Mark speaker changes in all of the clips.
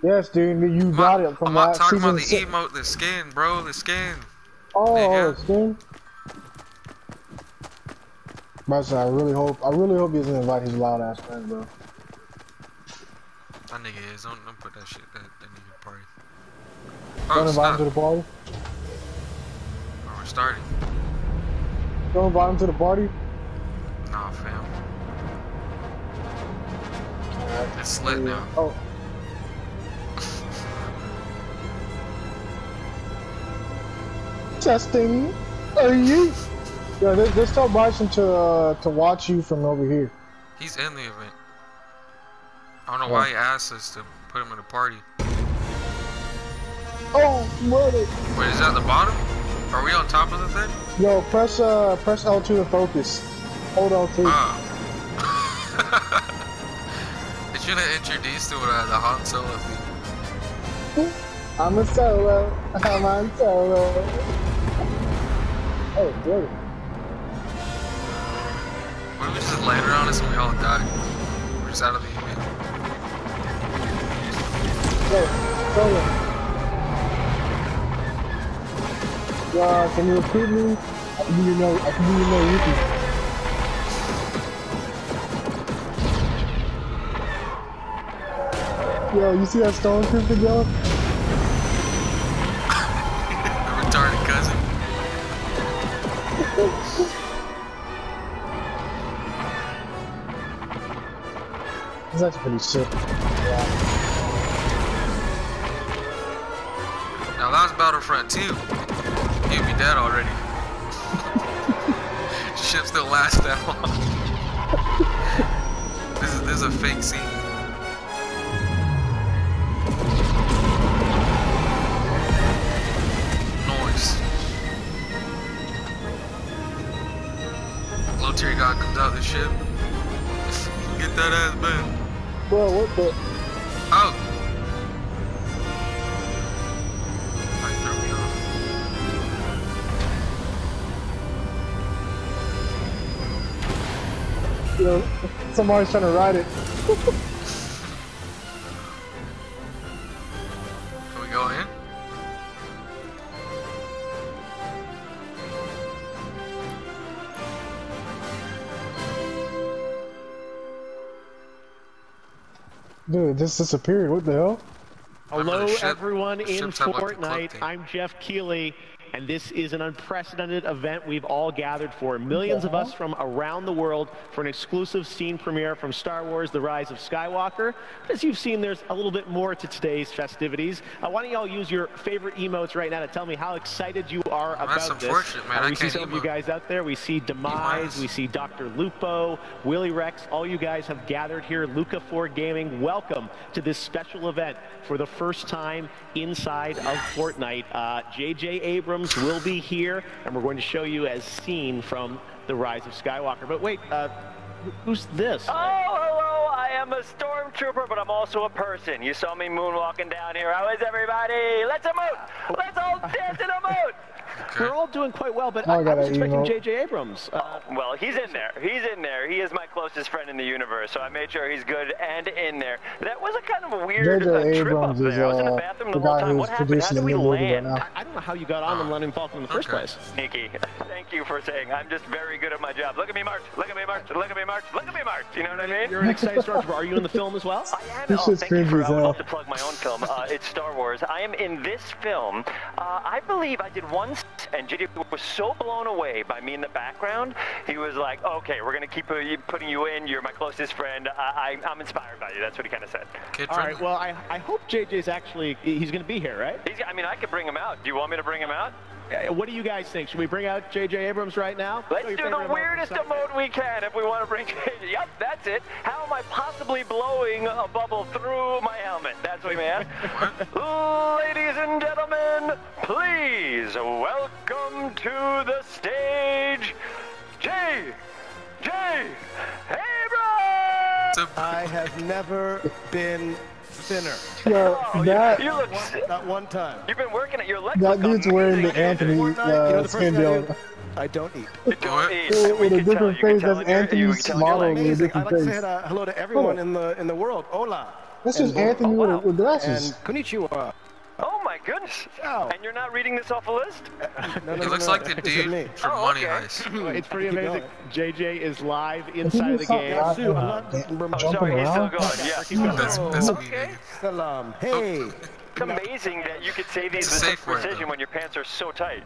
Speaker 1: Yes, dude, you got it from
Speaker 2: I'm not
Speaker 1: last
Speaker 2: talking about
Speaker 1: season.
Speaker 2: the emote, the skin, bro, the skin.
Speaker 1: Oh, skin. But I really hope he doesn't invite his loud ass friends, bro.
Speaker 2: That nigga is. Don't put that shit. That nigga party.
Speaker 1: Don't
Speaker 2: Oh,
Speaker 1: invite him
Speaker 2: snap.
Speaker 1: to the party.
Speaker 2: Oh, we're starting.
Speaker 1: Don't invite him to the party.
Speaker 2: Nah, fam. It's lit now.
Speaker 1: Oh. Testing. Are you? Yeah, let's tell Bryson to watch you from over here.
Speaker 2: He's in the event. I don't know why he asked us to put him in a party.
Speaker 1: Oh, mother.
Speaker 2: Wait, is that the bottom? Are we on top of the thing?
Speaker 1: Yo, press L2 to focus. Hold L2.
Speaker 2: They should have introduced him with the Han Solo theme.
Speaker 1: I'm a solo. I'm on solo. Oh, good.
Speaker 2: What if we just landed on us and we all died? We're just out of the event.
Speaker 1: Solo. Can you recruit me? I can do your no Yuki. Yo, you see that stormtrooper, yo?
Speaker 2: The retarded cousin.
Speaker 1: It's actually pretty sick. Yeah.
Speaker 2: Now that was Battlefront 2. You'd be dead already. Ship still lasts that long. This is a fake scene. Noise. Low tier god comes out of the ship. Get that ass back.
Speaker 1: Bro, what the?
Speaker 2: Oh! Alright, throw me off.
Speaker 1: Yo, somebody's trying to ride it.
Speaker 2: Can we go in?
Speaker 1: Dude, this disappeared. What the hell?
Speaker 3: Hello, everyone in Fortnite. I'm Jeff Keighley, and this is an unprecedented event we've all gathered for. Millions of us from around the world for an exclusive scene premiere from Star Wars: The Rise of Skywalker. But as you've seen, there's a little bit more to today's festivities. Why don't y'all use your favorite emotes right now to tell me how excited you are about this.
Speaker 2: Man.
Speaker 3: We see some of you guys out there. We see Demise, we see Dr. Lupo, Willie Rex. All you guys have gathered here. Luca 4 Gaming, welcome to this special event for the first time inside of Fortnite. J.J. Abrams will be here, and we're going to show you as seen from The Rise of Skywalker. But wait, who's this?
Speaker 4: Oh, hello, I am a stormtrooper, but I'm also a person. You saw me moonwalking down here. How is everybody? Let's emote! Let's all dance and emote!
Speaker 3: We're all doing quite well, but I was expecting J.J. Abrams.
Speaker 4: Well, he's in there. He's in there. He is my closest friend in the universe, so I made sure he's good and in there. That was a kind of a weird trip up there. I was in the bathroom the whole time. What happened? How did we land?
Speaker 3: I don't know how you got on the Millennium Falcon in the first place.
Speaker 4: Sneaky. Thank you for saying. I'm just very good at my job. Look at me march. Look at me march. Look at me march. Look at me march. You know what I mean?
Speaker 3: You're an excited stormtrooper. Are you in the film as well?
Speaker 4: I am. Oh, thank you for I would love to plug my own film. It's Star Wars. I am in this film. I believe I did one, and JJ was so blown away by me in the background. He was like, okay, we're going to keep putting you in. You're my closest friend. I'm inspired by you. That's what he kind of said.
Speaker 3: All right, well, I hope JJ's actually, he's going to be here, right?
Speaker 4: I mean, I could bring him out. Do you want me to bring him out?
Speaker 3: What do you guys think? Should we bring out J.J. Abrams right now?
Speaker 4: Let's do the weirdest emote we can if we want to bring J.J. Yep, that's it. How am I possibly blowing a bubble through my helmet? That's what we meant. Ladies and gentlemen, please welcome to the stage, J.J. Abrams!
Speaker 5: I have never been thinner.
Speaker 1: Yo, that,
Speaker 4: you look
Speaker 5: not one time.
Speaker 4: You've been working at your legs.
Speaker 1: That dude's wearing the Anthony skin deal.
Speaker 5: I don't eat.
Speaker 4: Don't eat.
Speaker 1: With a different face, that's Anthony's model.
Speaker 5: Amazing. I'd like to say hello to everyone in the world. Hola.
Speaker 1: This is Anthony with glasses.
Speaker 5: And konnichiwa.
Speaker 4: Oh my goodness!
Speaker 5: Oh.
Speaker 4: And you're not reading this off a list?
Speaker 5: No,
Speaker 2: He looks like the dude from Money Heist.
Speaker 3: It's pretty amazing. JJ is live inside of the game.
Speaker 4: I'm sorry, he's still going. Yeah, keep going.
Speaker 2: That's
Speaker 4: Okay.
Speaker 5: Salam. Hey.
Speaker 4: It's amazing that you could say these with such precision when your pants are so tight.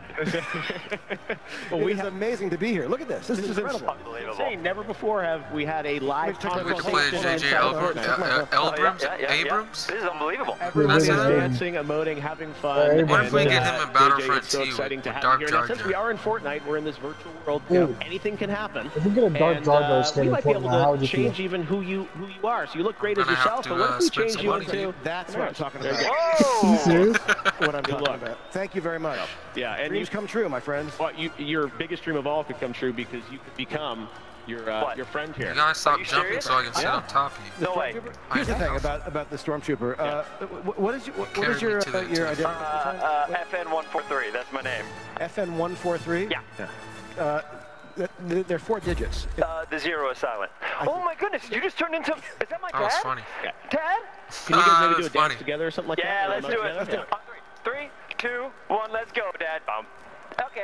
Speaker 3: Well,
Speaker 5: It's amazing to be here. Look at this. This is incredible.
Speaker 4: Unbelievable.
Speaker 3: Insane. Never before have we had a live
Speaker 2: We can play
Speaker 3: conversation
Speaker 2: JJ Abrams?
Speaker 4: This is unbelievable.
Speaker 3: Everyone is
Speaker 2: That's it.
Speaker 3: dancing, emoting, having fun.
Speaker 2: What if we get him in
Speaker 3: JJ,
Speaker 2: Battlefront
Speaker 3: it's so
Speaker 2: 2
Speaker 3: exciting to
Speaker 2: with
Speaker 3: have
Speaker 2: Dark
Speaker 3: you here.
Speaker 2: Jar
Speaker 3: And since
Speaker 2: Jar?
Speaker 3: we are in Fortnite, we're in this virtual world.
Speaker 1: Dude.
Speaker 3: Anything can happen.
Speaker 1: If we get a Dark Jar Jar skin
Speaker 3: we
Speaker 1: in
Speaker 3: might be able
Speaker 1: Fortnite, how would
Speaker 3: to
Speaker 1: you feel?
Speaker 3: change even who you are. So you look great
Speaker 2: We're
Speaker 3: as
Speaker 2: gonna have
Speaker 3: yourself,
Speaker 2: to,
Speaker 3: but what if we
Speaker 2: spend
Speaker 3: change
Speaker 2: some
Speaker 3: you
Speaker 2: money.
Speaker 3: into?
Speaker 5: That's what I'm talking about.
Speaker 1: Are you
Speaker 4: Whoa!
Speaker 1: serious?
Speaker 5: What I'm talking
Speaker 3: look.
Speaker 5: about. Thank you very much.
Speaker 3: Yeah, and
Speaker 5: Dreams come true, my friends.
Speaker 3: well, your biggest dream of all could come true because you could become your friend here.
Speaker 2: You gotta stop
Speaker 4: you
Speaker 2: jumping
Speaker 4: serious?
Speaker 2: so I can sit on top of you.
Speaker 4: No way.
Speaker 5: Here's the
Speaker 2: I
Speaker 5: thing
Speaker 2: know.
Speaker 5: about the Stormtrooper. What is your
Speaker 2: Carry me to the
Speaker 5: identity?
Speaker 4: FN143, that's my name.
Speaker 5: FN143?
Speaker 4: Yeah.
Speaker 5: They're 4 digits.
Speaker 4: The 0 is silent. Oh my goodness, you just turned into... Is that my
Speaker 2: That was
Speaker 4: dad?
Speaker 2: funny.
Speaker 4: Dad?
Speaker 3: Can you guys maybe do a
Speaker 2: that's funny.
Speaker 3: dance together or something like
Speaker 4: Yeah,
Speaker 3: that?
Speaker 4: let's do it.
Speaker 3: Together?
Speaker 4: On 3, 2, 1, let's go, Dad. Okay.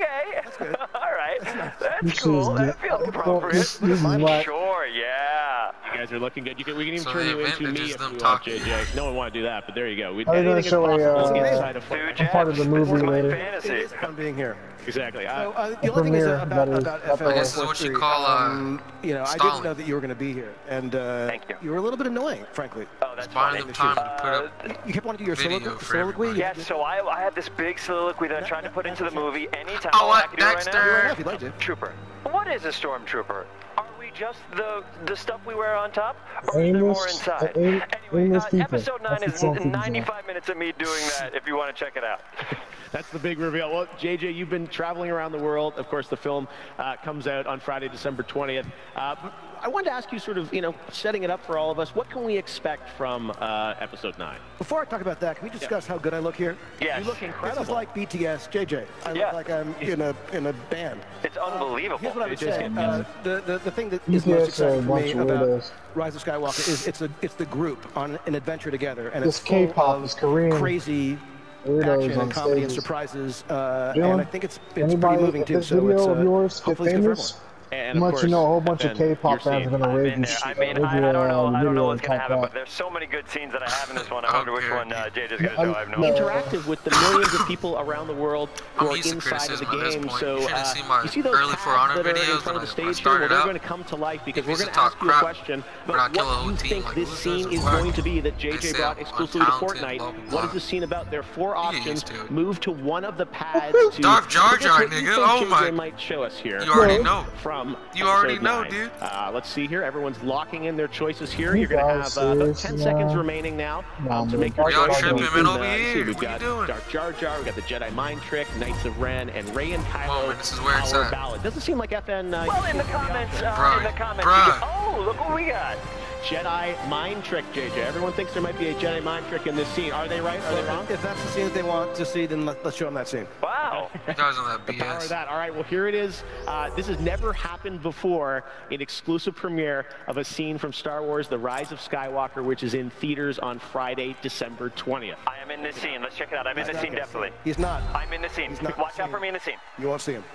Speaker 4: All right. That's cool. That feels appropriate.
Speaker 1: This is what.
Speaker 4: Sure, yeah.
Speaker 3: You guys are looking good. We can even
Speaker 2: So
Speaker 3: turn
Speaker 2: the
Speaker 3: you into
Speaker 2: event
Speaker 3: me
Speaker 2: is
Speaker 3: if
Speaker 2: them
Speaker 3: you want,
Speaker 2: talking.
Speaker 3: JJ. No one want to do that, but there you go.
Speaker 1: Are they gonna
Speaker 3: Anything is
Speaker 1: show
Speaker 3: possible
Speaker 1: a,
Speaker 3: inside of
Speaker 4: Dude,
Speaker 3: Fortnite.
Speaker 4: Jeff,
Speaker 1: part of the movie
Speaker 4: this is my
Speaker 1: later.
Speaker 4: fantasy.
Speaker 5: I'm being here.
Speaker 3: Exactly.
Speaker 5: So, the only thing is
Speaker 1: Premiere,
Speaker 5: about
Speaker 1: that is.
Speaker 5: FN143.
Speaker 2: I guess this is what you call,
Speaker 5: I didn't
Speaker 2: stalling.
Speaker 5: know that you were going to be here, and
Speaker 4: Thank you.
Speaker 5: you were a little bit annoying, frankly.
Speaker 4: Oh, that's
Speaker 2: buying
Speaker 4: funny.
Speaker 2: them time to put up.
Speaker 5: You kept wanting to do your
Speaker 2: Video for
Speaker 5: soliloquy.
Speaker 2: everybody.
Speaker 4: Yes, so I had this big soliloquy that I tried to put into the movie anytime.
Speaker 2: Oh,
Speaker 4: I
Speaker 2: what,
Speaker 4: can do it right now.
Speaker 2: Dexter?
Speaker 5: If you'd like to.
Speaker 4: Trooper. What is a stormtrooper? Are we just the stuff we wear on top, or is there
Speaker 1: Aimless-
Speaker 4: more inside?
Speaker 1: aim-
Speaker 4: Anyway,
Speaker 1: aimless people.
Speaker 4: episode 9
Speaker 1: That's
Speaker 4: is
Speaker 1: the something
Speaker 4: 95 minutes of me doing that. If you want to check it out.
Speaker 3: That's the big reveal. Well, JJ, you've been traveling around the world. Of course, the film comes out on Friday, December 20th. But I wanted to ask you, sort of, setting it up for all of us, what can we expect from episode 9?
Speaker 5: Before I talk about that, can we discuss how good I look here?
Speaker 4: Yes.
Speaker 3: You look
Speaker 5: This
Speaker 3: incredible.
Speaker 5: is like BTS, JJ. I
Speaker 4: Yeah.
Speaker 5: look like I'm in a band.
Speaker 4: It's unbelievable.
Speaker 5: Here's what I would
Speaker 3: It just
Speaker 5: say.
Speaker 3: gets
Speaker 5: The thing that
Speaker 1: You
Speaker 5: is most
Speaker 1: guys are a
Speaker 5: exciting for
Speaker 1: bunch
Speaker 5: me
Speaker 1: of
Speaker 5: about
Speaker 1: weirdos.
Speaker 5: Rise of Skywalker is it's the group on an adventure together, and
Speaker 1: This
Speaker 5: it's full
Speaker 1: K-pop,
Speaker 5: of
Speaker 1: this Korean
Speaker 5: crazy
Speaker 1: weirdos
Speaker 5: action
Speaker 1: on
Speaker 5: and comedy and
Speaker 1: stages.
Speaker 5: surprises,
Speaker 1: Dylan,
Speaker 5: and I think it's pretty
Speaker 1: Anybody,
Speaker 5: moving
Speaker 1: if
Speaker 5: too.
Speaker 1: this
Speaker 5: So
Speaker 1: video
Speaker 5: it's
Speaker 1: of yours get
Speaker 5: hopefully it's good for
Speaker 1: famous,
Speaker 3: And of
Speaker 1: let
Speaker 3: course,
Speaker 1: you know a whole bunch of
Speaker 3: Evan,
Speaker 1: K-pop
Speaker 3: your
Speaker 1: fans are
Speaker 3: scene.
Speaker 1: gonna raid
Speaker 4: I don't know what's gonna happen, but there's so many good scenes that I have in this one. I wonder which one JJ's gonna show. I have no idea.
Speaker 3: Interactive with the millions of people around the world who
Speaker 2: I'm
Speaker 3: are
Speaker 2: used to
Speaker 3: inside of the
Speaker 2: criticism at this
Speaker 3: game.
Speaker 2: point.
Speaker 3: So
Speaker 2: You should've seen my
Speaker 3: you see those
Speaker 2: early
Speaker 3: tabs
Speaker 2: For Honor
Speaker 3: that are in
Speaker 2: videos
Speaker 3: front
Speaker 2: when
Speaker 3: of the
Speaker 2: I
Speaker 3: stage here? Well,
Speaker 2: started
Speaker 3: they're
Speaker 2: out.
Speaker 3: going to come to life because
Speaker 2: We
Speaker 3: we're
Speaker 2: used
Speaker 3: going
Speaker 2: to
Speaker 3: to ask
Speaker 2: talk
Speaker 3: you a
Speaker 2: crap,
Speaker 3: question.
Speaker 2: but
Speaker 3: But
Speaker 2: I'd kill a
Speaker 3: what
Speaker 2: whole
Speaker 3: do you
Speaker 2: team,
Speaker 3: think
Speaker 2: like,
Speaker 3: this
Speaker 2: who's
Speaker 3: scene
Speaker 2: this
Speaker 3: is
Speaker 2: whack?
Speaker 3: going to be that
Speaker 2: They
Speaker 3: JJ
Speaker 2: say
Speaker 3: brought
Speaker 2: I'm
Speaker 3: exclusively to
Speaker 2: untalented,
Speaker 3: Fortnite?
Speaker 2: blah, blah,
Speaker 3: What is
Speaker 2: blah.
Speaker 3: the scene about? There are 4
Speaker 2: You get
Speaker 3: options.
Speaker 2: used to it.
Speaker 3: Move to one of the pads to
Speaker 2: Darth Jar Jar,
Speaker 3: what do you
Speaker 2: nigga.
Speaker 3: think
Speaker 2: Oh my-
Speaker 3: JJ might show us here.
Speaker 2: You already know.
Speaker 3: From
Speaker 2: You already
Speaker 3: episode
Speaker 2: know,
Speaker 3: 9.
Speaker 2: dude.
Speaker 3: Let's see here. Everyone's locking in their choices here.
Speaker 1: You
Speaker 3: You're going to
Speaker 1: guys
Speaker 3: have about 10
Speaker 1: serious,
Speaker 3: seconds
Speaker 1: man?
Speaker 3: remaining now
Speaker 1: Nah,
Speaker 3: to
Speaker 1: man.
Speaker 3: make your
Speaker 1: Y'all
Speaker 3: choice.
Speaker 1: tripping,
Speaker 3: And,
Speaker 1: man,
Speaker 2: over
Speaker 3: you
Speaker 2: here.
Speaker 3: see, we've
Speaker 2: What you
Speaker 3: got
Speaker 2: doing?
Speaker 3: Darth Jar Jar, we've got the Jedi Mind Trick, Knights of Ren, and Rey and Kylo.
Speaker 2: Moment, this is where it's
Speaker 3: Power
Speaker 2: at.
Speaker 3: Ballad. Doesn't seem like FN.
Speaker 4: Well, in the comments,
Speaker 2: Bruh.
Speaker 4: oh, look what we got.
Speaker 3: Jedi Mind Trick, JJ. Everyone thinks there might be a Jedi Mind Trick in this scene. Are they right? Are they wrong?
Speaker 5: If that's the scene that they want to see, then let's show them that scene.
Speaker 4: Wow.
Speaker 2: You guys on that
Speaker 3: The power of
Speaker 2: BS.
Speaker 3: that. All right, well, here it is. This has never happened before. An exclusive premiere of a scene from Star Wars The Rise of Skywalker, which is in theaters on Friday, December 20th.
Speaker 4: I am in this scene. Let's check it out. I'm in the scene, definitely.
Speaker 5: He's not.
Speaker 4: I'm in the scene.
Speaker 5: He's not
Speaker 4: Watch out
Speaker 5: seen.
Speaker 4: for me in the scene.
Speaker 5: You won't see him.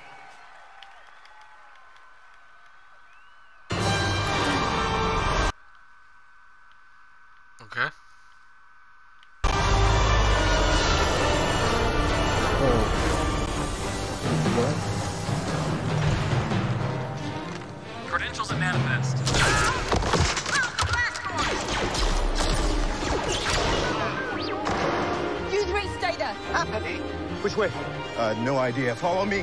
Speaker 2: Okay.
Speaker 6: Credentials and manifest.
Speaker 7: You 3 stay there.
Speaker 8: Which way? No idea. Follow me.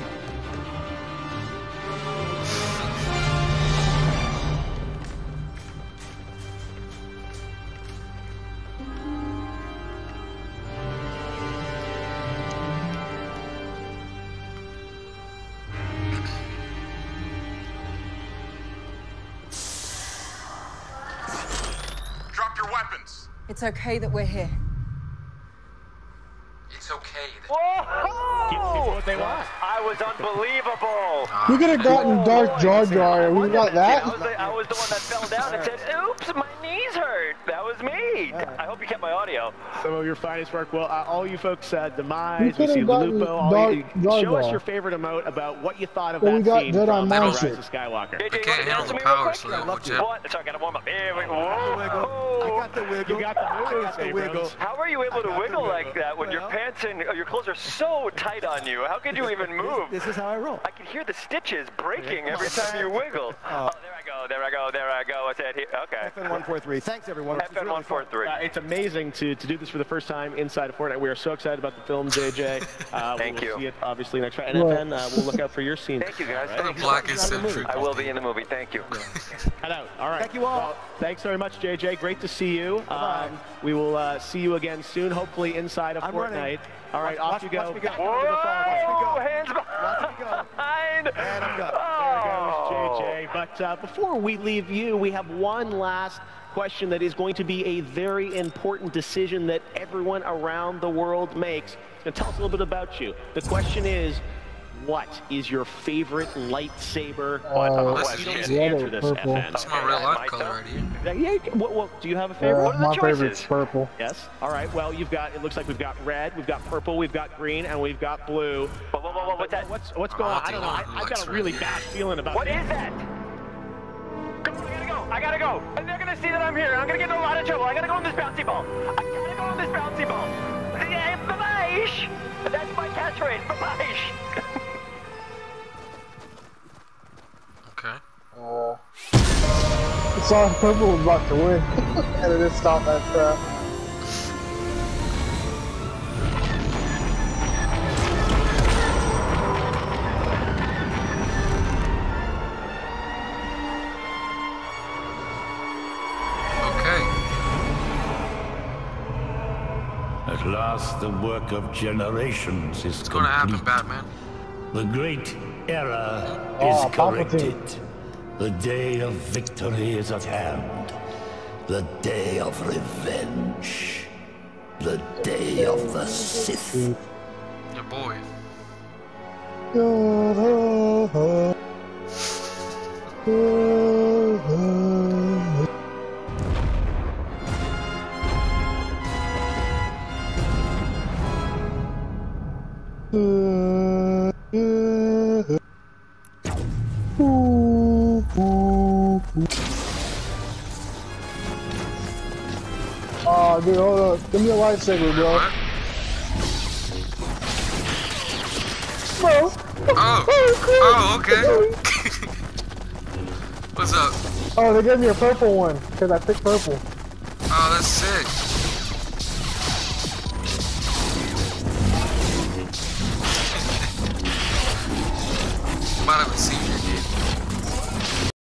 Speaker 6: Drop your weapons.
Speaker 7: It's okay that we're here.
Speaker 2: It's okay.
Speaker 3: Give people
Speaker 4: Whoa!
Speaker 3: what they want.
Speaker 4: I was unbelievable.
Speaker 1: We could have gotten Dark Jar Jar, and we got that.
Speaker 4: I was the one that fell down and said, "Oops, my knees hurt." That was me. I hope you kept my audio.
Speaker 3: Some of your finest work. Well, all you folks, Demise, we
Speaker 1: could've
Speaker 3: see
Speaker 1: gotten
Speaker 3: Lupo.
Speaker 1: Dark Jar
Speaker 3: Show us
Speaker 1: Jar.
Speaker 3: your favorite emote about what you thought of
Speaker 1: Well, we
Speaker 3: that
Speaker 1: got
Speaker 3: scene
Speaker 1: Jedi
Speaker 3: from
Speaker 1: Mind
Speaker 3: Rise
Speaker 1: Trick.
Speaker 3: of Skywalker.
Speaker 4: JJ,
Speaker 2: They
Speaker 4: you
Speaker 2: can't
Speaker 4: wanna
Speaker 2: handle
Speaker 4: dance
Speaker 2: the
Speaker 4: with me real
Speaker 2: power,
Speaker 4: quick?
Speaker 2: so they
Speaker 5: I'd love
Speaker 2: won't
Speaker 5: to.
Speaker 2: jet.
Speaker 4: What? Sorry, I gotta warm up. Here we go.
Speaker 5: I got the wiggle.
Speaker 3: You got the moves,
Speaker 5: I got the
Speaker 3: Abrams.
Speaker 5: wiggle.
Speaker 4: How are you able to
Speaker 5: I got
Speaker 4: wiggle
Speaker 5: the
Speaker 4: like
Speaker 5: wiggle.
Speaker 4: that when your
Speaker 5: Well,
Speaker 4: pants and your clothes are so tight on you? How could you even move?
Speaker 5: This is how I roll.
Speaker 4: I can hear the stitches breaking every time you wiggle. Oh, there I go, there I go, there I go. What's that here? Okay.
Speaker 5: FN143. Thanks, everyone. This was really fun.
Speaker 4: FN143.
Speaker 3: It's amazing to do this for the first time inside of Fortnite. We are so excited about the film, JJ.
Speaker 4: Thank
Speaker 3: we'll
Speaker 4: you.
Speaker 3: see it obviously next Friday. And then we'll look out for your scene.
Speaker 4: Thank you, guys.
Speaker 3: All
Speaker 2: The
Speaker 3: right?
Speaker 2: blackest century.
Speaker 4: I will be in the movie. Thank you.
Speaker 3: Cut out. All right.
Speaker 5: Thank you all.
Speaker 3: Well, thanks very much, JJ. Great to see you.
Speaker 5: Bye-bye.
Speaker 3: We will see you again soon, hopefully inside of
Speaker 5: I'm
Speaker 3: Fortnite.
Speaker 5: running.
Speaker 3: All right,
Speaker 5: Watch-
Speaker 3: off you go.
Speaker 5: watch me go.
Speaker 4: Whoa! Hands
Speaker 5: Watch me go.
Speaker 4: behind.
Speaker 5: And I'm done.
Speaker 3: There goes JJ. But before we leave you, we have one last question that is going to be a very important decision that everyone around the world makes. Now, tell us a little bit about you. The question is, what is your favorite lightsaber?
Speaker 4: What a
Speaker 3: You don't
Speaker 4: question.
Speaker 3: need to answer this,
Speaker 1: Purple.
Speaker 3: FN.
Speaker 2: That's my real life color right here.
Speaker 3: Yeah, do you have a favorite?
Speaker 4: What are the
Speaker 1: My
Speaker 4: choices?
Speaker 1: favorite's purple.
Speaker 3: Yes. All right. Well, it looks like we've got red, we've got purple, we've got green, and we've got blue.
Speaker 4: Whoa, what's that?
Speaker 3: What's going on?
Speaker 2: I
Speaker 3: I don't know.
Speaker 2: think
Speaker 3: I've got a
Speaker 2: Lux
Speaker 3: really
Speaker 2: red.
Speaker 3: bad feeling about
Speaker 4: What
Speaker 3: this.
Speaker 4: is that? Come on, I gotta go. And they're gonna see that I'm here. I'm gonna get in a lot of trouble. I gotta go on this bouncy ball. I gotta go on this bouncy ball. Yeah, bye-bye. That's my catchphrase. Bye-bye.
Speaker 2: Okay.
Speaker 1: I saw purple was about to win, and it didn't stop that crap.
Speaker 2: Okay.
Speaker 6: At last, the work of generations is
Speaker 2: What's gonna happen,
Speaker 6: complete.
Speaker 2: Batman?
Speaker 6: The great error
Speaker 1: Oh,
Speaker 6: is
Speaker 1: Palpatine.
Speaker 6: corrected. The day of victory is at hand. The day of revenge. The day of the Sith.
Speaker 2: Your boy.
Speaker 1: Oh, dude, hold up. Give me a lightsaber, bro.
Speaker 2: What?
Speaker 1: Bro.
Speaker 2: Oh, okay. What's up?
Speaker 1: Oh, they gave me a purple one, because I picked purple.
Speaker 2: Oh, that's sick. Might have a seizure, dude.